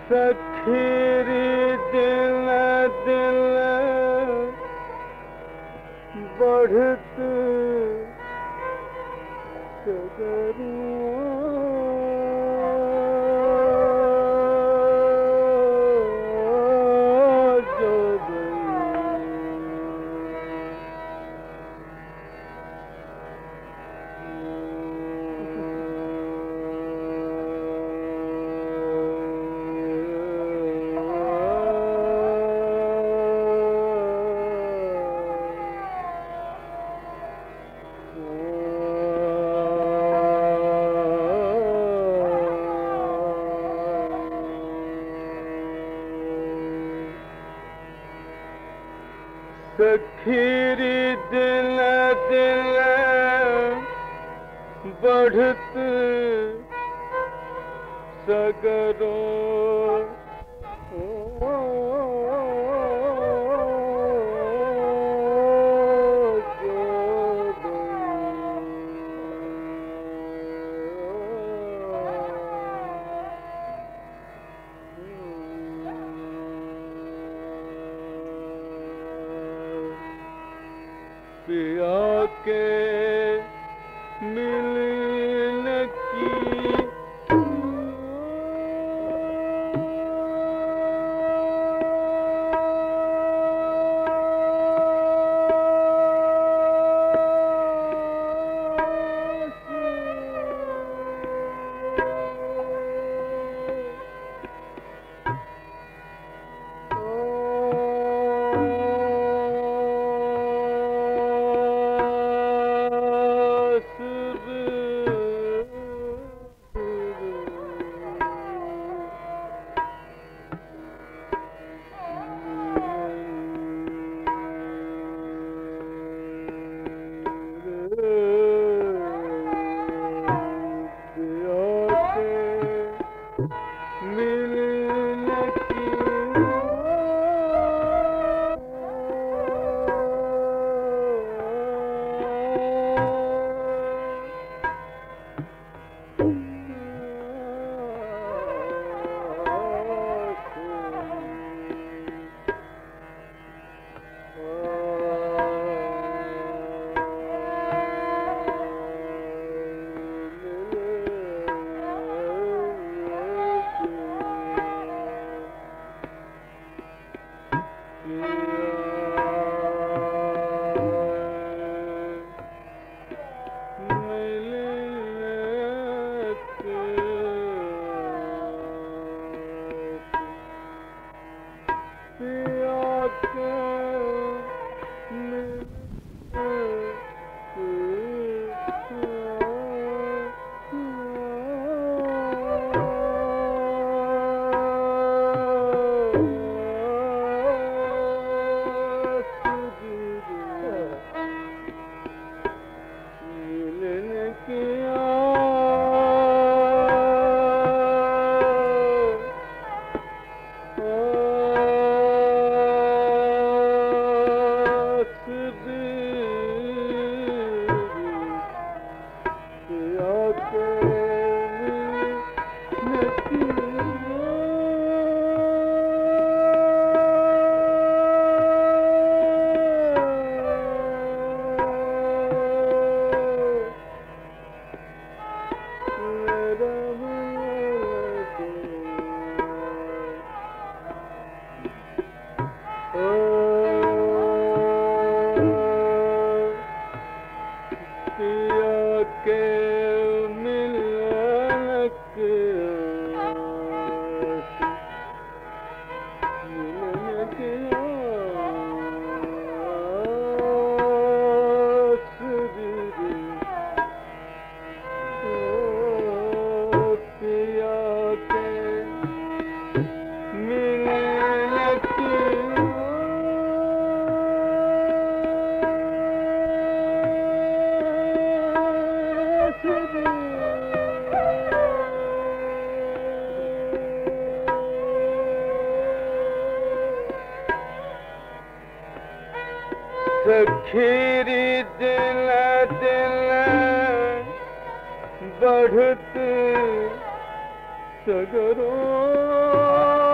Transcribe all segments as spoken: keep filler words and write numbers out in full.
सखीरी दिल दिल बढ़त सखीरी दिल दिल बढ़त सगरो पिया के मिलने की सखीरी दिल दिल बढ़त सगरो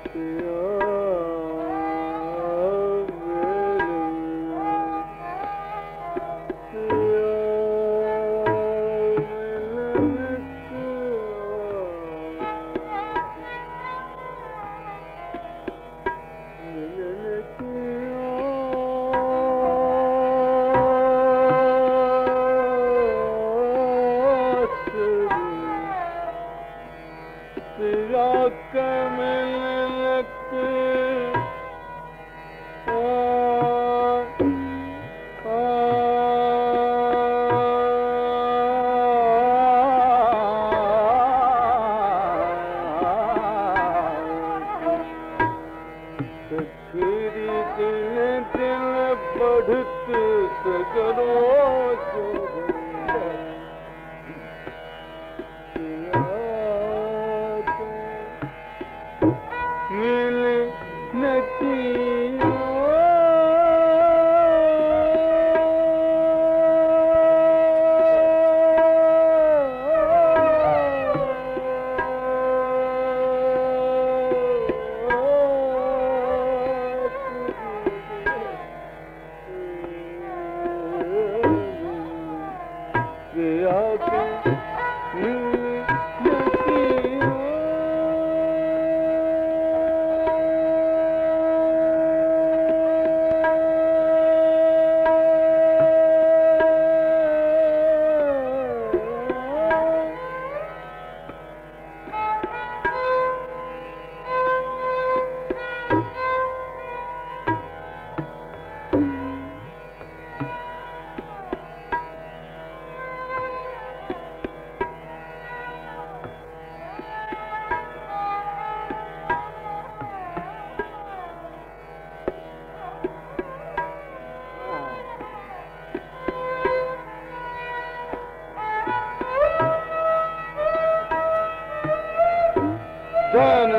धन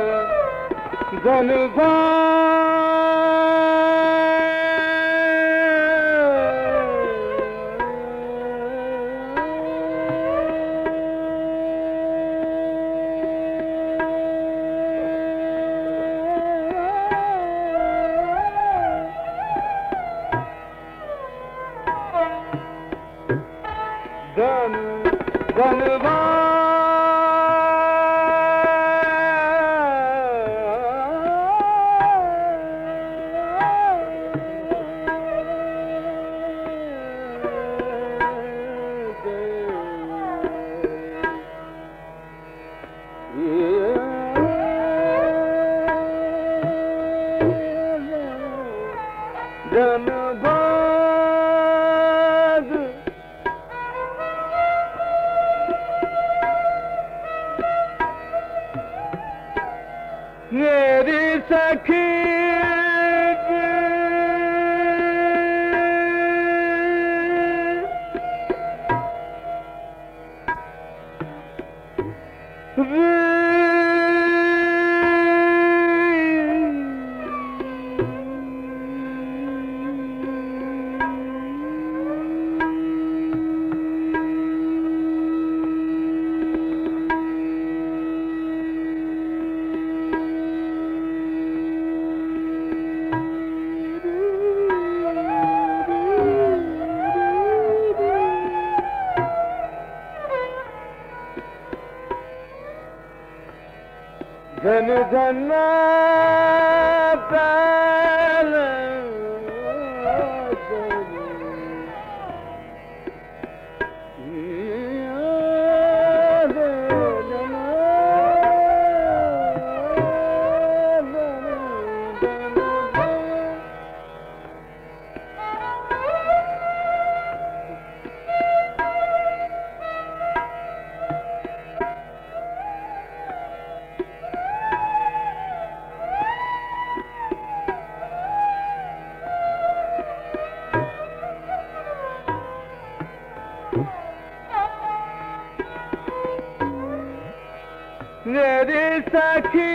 धन धन धनवा मेरी सखी धन धन पैल मेरी सखी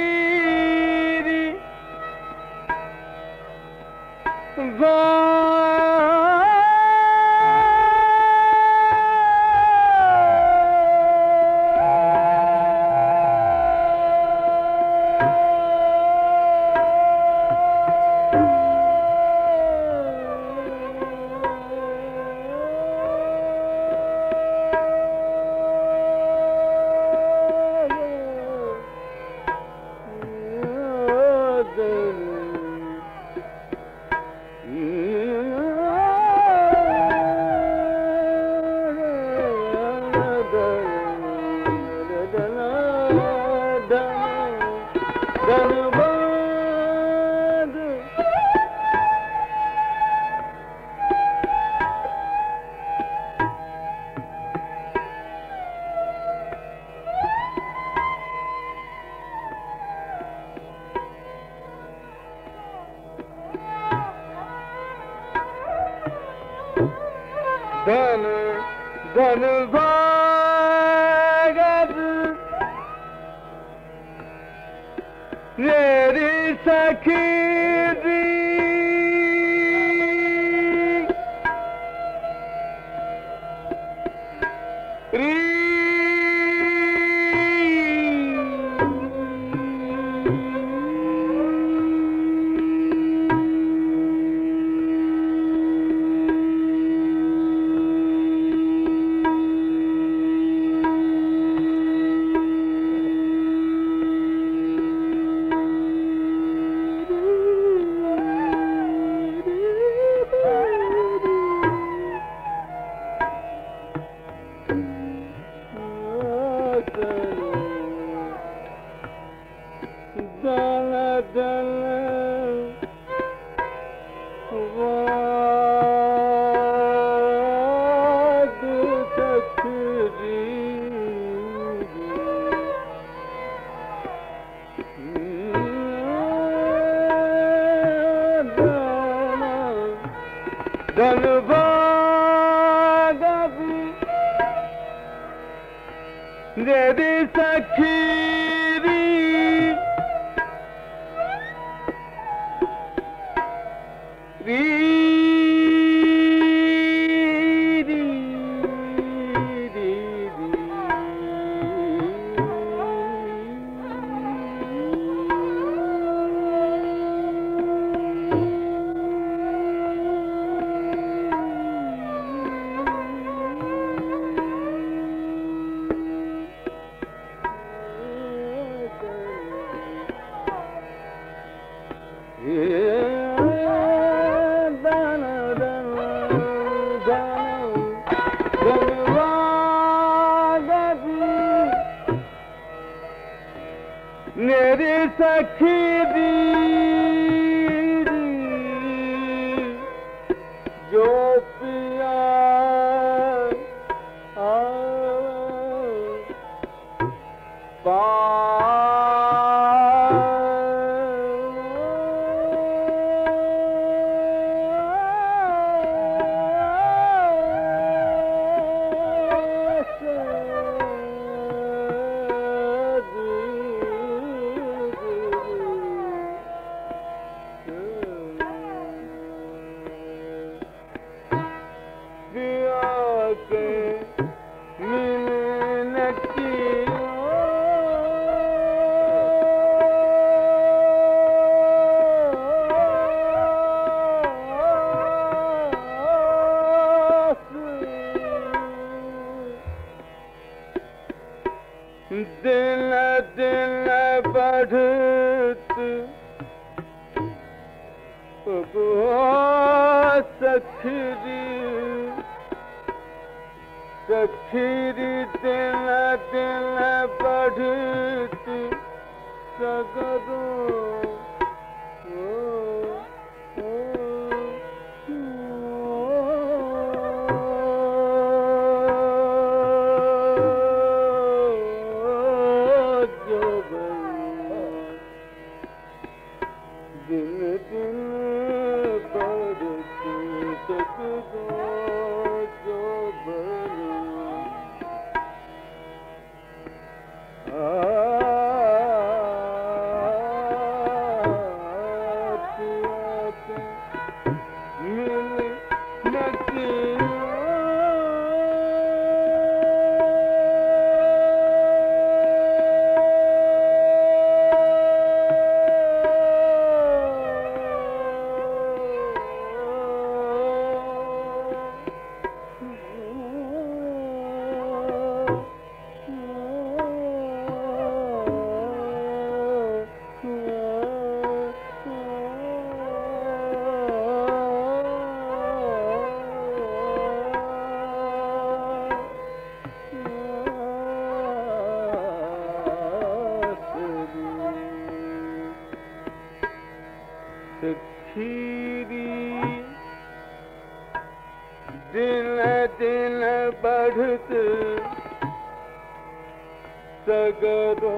धन धन भागत मेरी सखी दी री धन भागत मेरी सखी दी री री री री मेरी सखी दी जो पिया पा दिन दिन बढ़त सखरी सखरी दिन दिन बढ़त सगरो दिन दिन बढ़ती सगरो जो बना मिल नकी खीरी दिन दिन बढ़त सगरों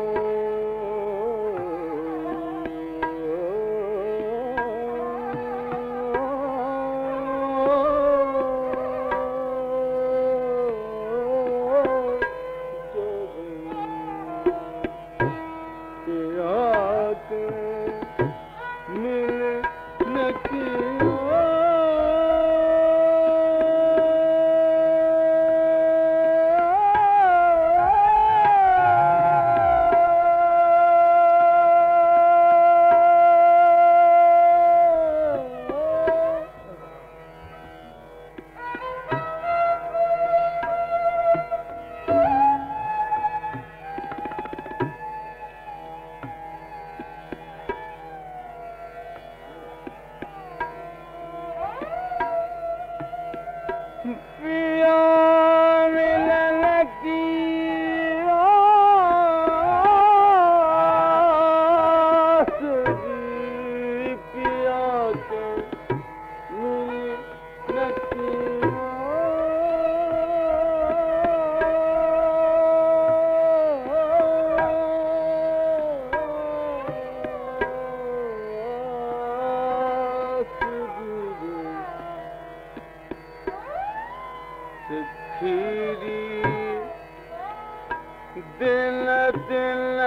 दिन दिन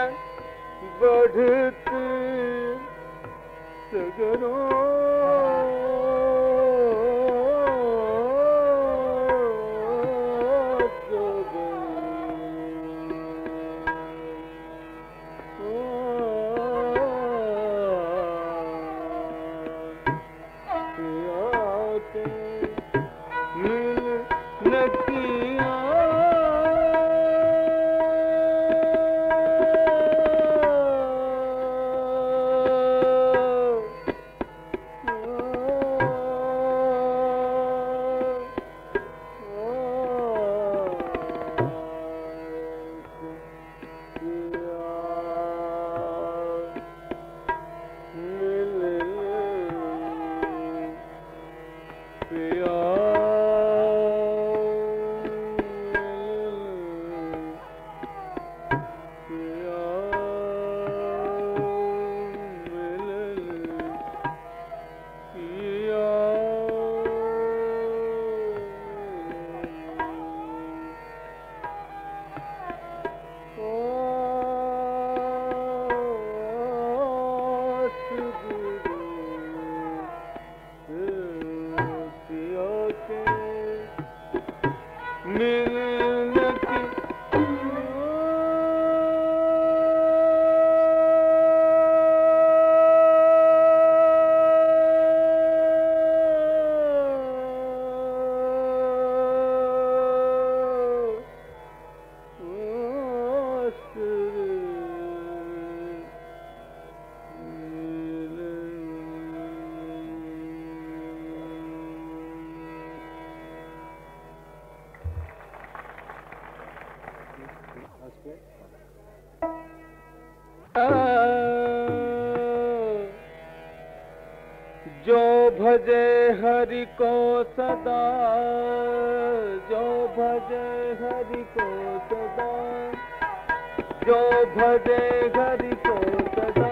बढ़त सगरों जो भजे हरि को सदा, जो भजे हरि को सदा, जो भजे हरि को सदा,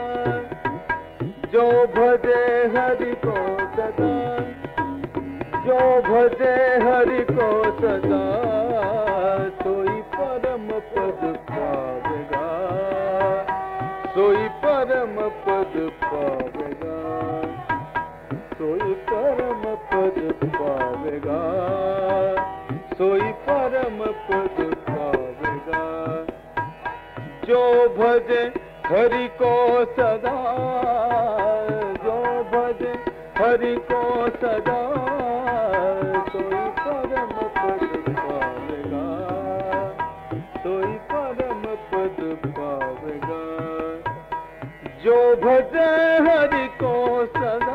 जो भजे हरि को सदा, जो भजे हरि को सदा, सोई परम पद पावेगा, सोई परम पद पावेगा, सोई परम पद पावेगा, सोई परम पद पावेगा। जो भजे हरि को सदा, जो भजे हरि को सदा, सोई परम पद पावेगा, सोई परम पद पावेगा। जो भजे हरि को सदा,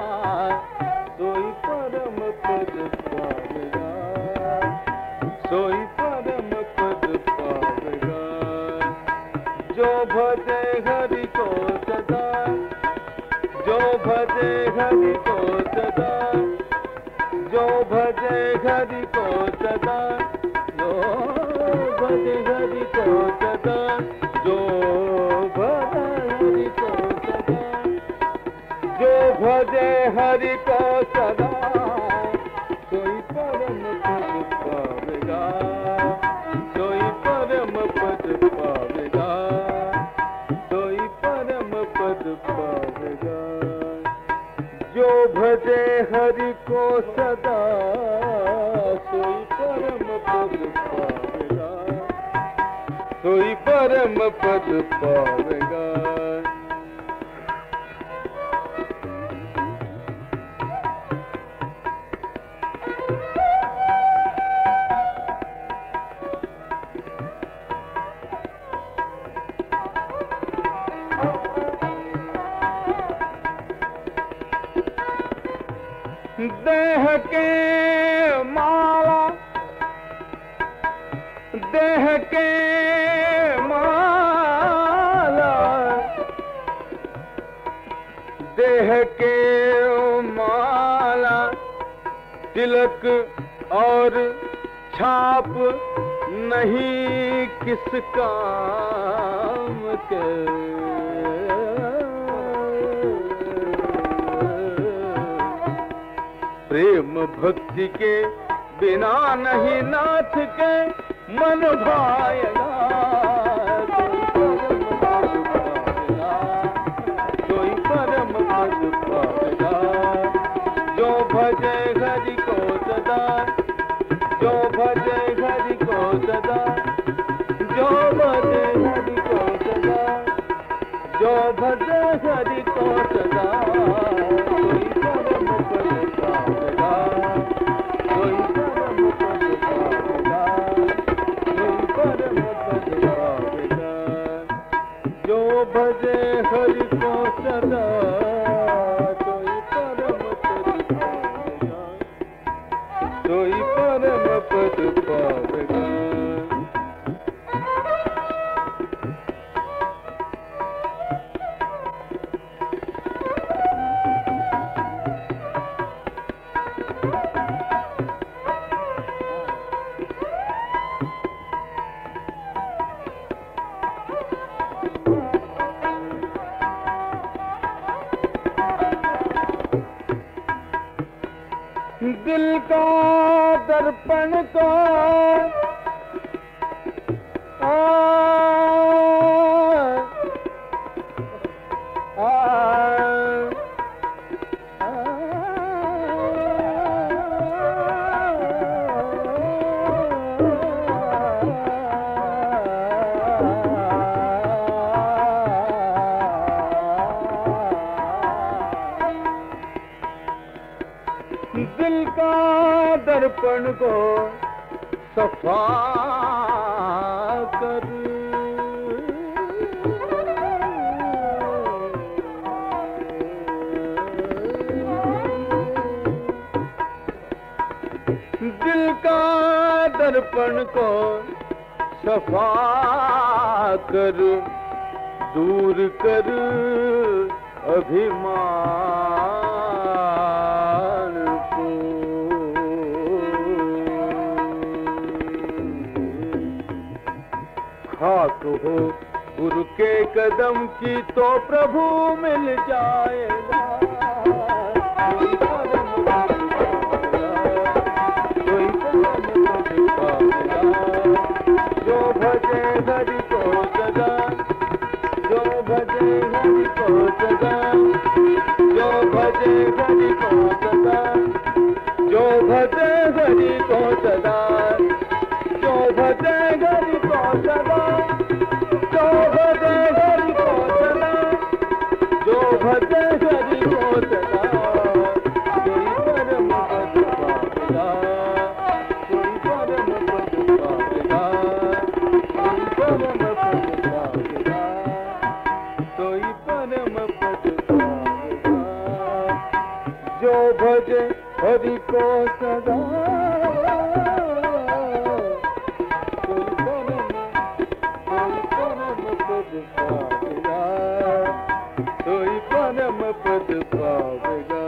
सोई परम पद पावेगा, सोई परम पद पावेगा। जो भजे हरि को सदा, जो भजे हरि को सदा, जो भजे हरि को सदा, जो भजे हरि को सदा, जो भजे हरि को सदा, जो भजे हरि को सदा, सोई परम पद पावेगा, सोई परम पद पावेगा, सोई परम पद पावेगा। जो भजे हरि को सदा, सोई परम पद पावेगा, सोई परम पद पावेगा। देह के माला, देह के माला, देह के माला, तिलक और छाप नहीं किस काम के। प्रेम भक्ति के बिना नहीं नाथ के मन भाएगा, कोई परम पद पावेगा। जो भजे हरि को सदा, जो भजे हरि को सदा, जो भजे हरि को सदा, जो भजे हरि को सदा, कोई परम पद पावेगा, कोई परम पद पावेगा, कोई परम पद पावेगा। जो भजे हरि को सदा, कोई परम पद पावेगा, कोई परम पद पावेगा। दिल का दर्पण को आ, आ, आ, दिल का दर्पण को सफा कर, दिल का दर्पण को सफा कर, दूर कर अभिमान को। खाक हो गुरु के कदम की तो प्रभु मिल जाएगा, कोई परम पद पावेगा, कोई परम पद पावेगा। जो भजे हरि को सदा, जो भजे हरि को सदा, जो भजे हरि को सदा, जो भजे हरि को सदा, जो भजे हरि को सदा, जो भजे हरि को सदा, जो भजे हरि को सदा, कोई परम पद पावेगा, कोई परम पद पावेगा, कोई परम पद पावेगा, कोई परम पद पावेगा। जो भजे हरि को सदा, कोई परम कोई परम पद पावेगा, कोई परम पद पावेगा।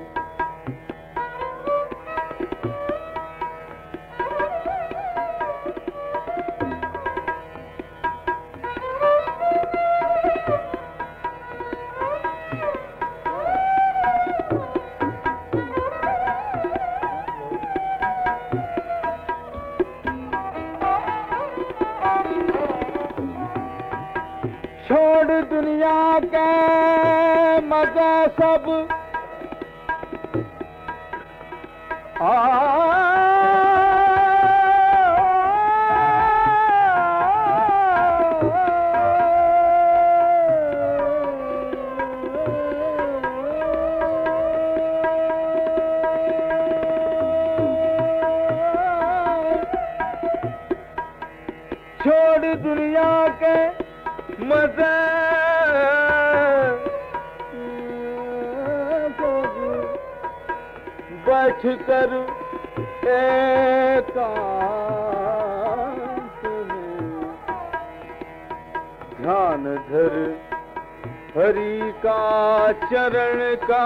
छोड़ दुनिया के मजे सब आ छोड़ दुनिया के मजे बैठ कर एकांत में ध्यान धर हरि का चरण का,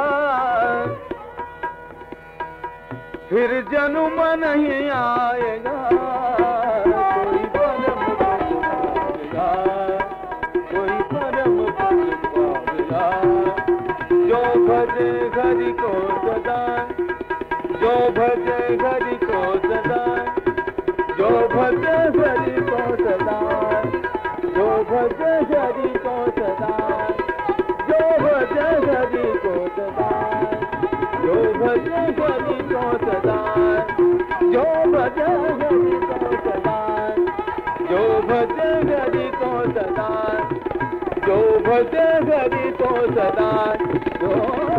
फिर जन्म नहीं आएगा। कोई परम पद पावेगा, कोई परम पद पावेगा। जो भजे हरि को सदा, जो भजे हरि को सदा, जो भजे हरि को सदा, जो भजे हरि को सदा, जो भजे हरि को सदा, जो भजे हरि को सदा, जो भजे हरि को सदा, जो भजे हरि को सदा, जो भजे हरि को सदा, जो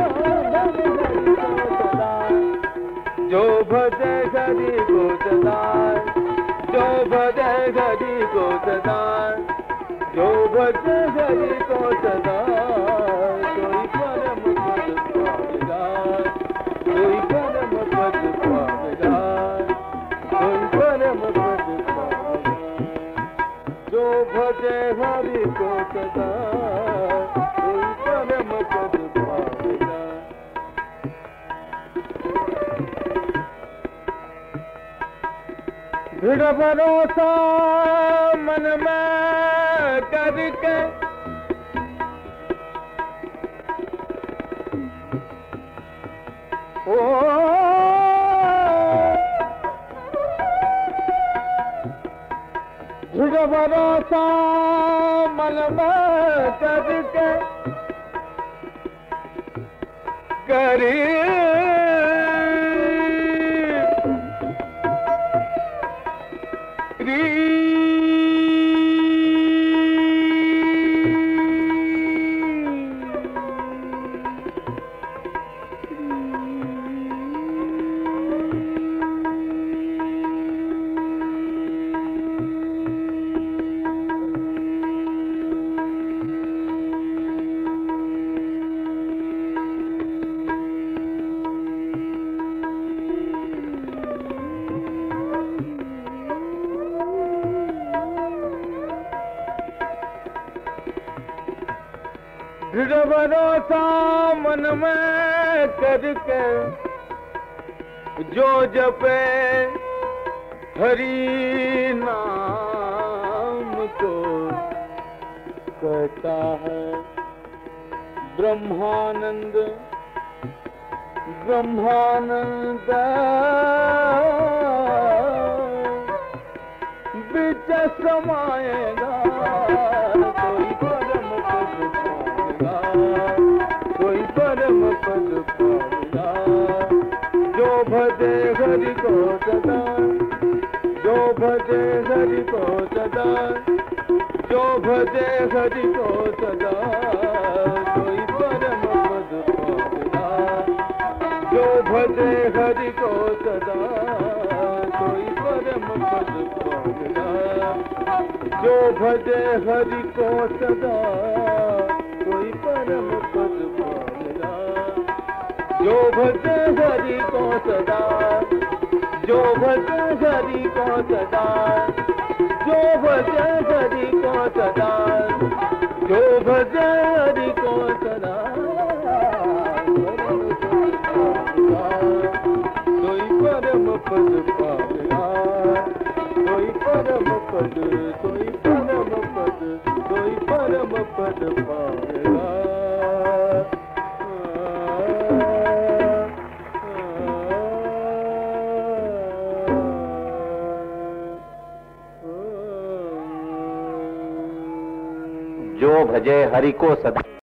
जो भजे हरि को सदा, जो भजे हरि को सदा, जो भजे हरि को सदा, कोई परम पद पावेगा, कोई परम पद पावेगा, कोई परम पद पावेगा। जो भजे हरि को सदा, कोई परम पद पावेगा। दृढ़ भरोसा मन में करके, ओ दृढ़ भरोसा मन में करके करी दृढ़ भरोसा मन में करके, जो जपे हरि नाम को, कहता है ब्रह्मानंद ब्रह्मानंद बिच समाएगा। कोई परम पद पावेगा, कोई परम पद पावेगा। जो भजे हरि को सदा, जो भजे हरि को सदा, जो भजे हरि को सदा, कोई परम पद पावेगा। जो भजे हरि को सदा, कोई परम पद पावेगा। जो भजे हरि को सदा, कोई परम पद पावेगा। जो भजे हरि को सदा, जो भजे हरि को सदा, जो भजे हरि को सदा, जो भजे हरि को सदा। जो भजे हरि को सदा।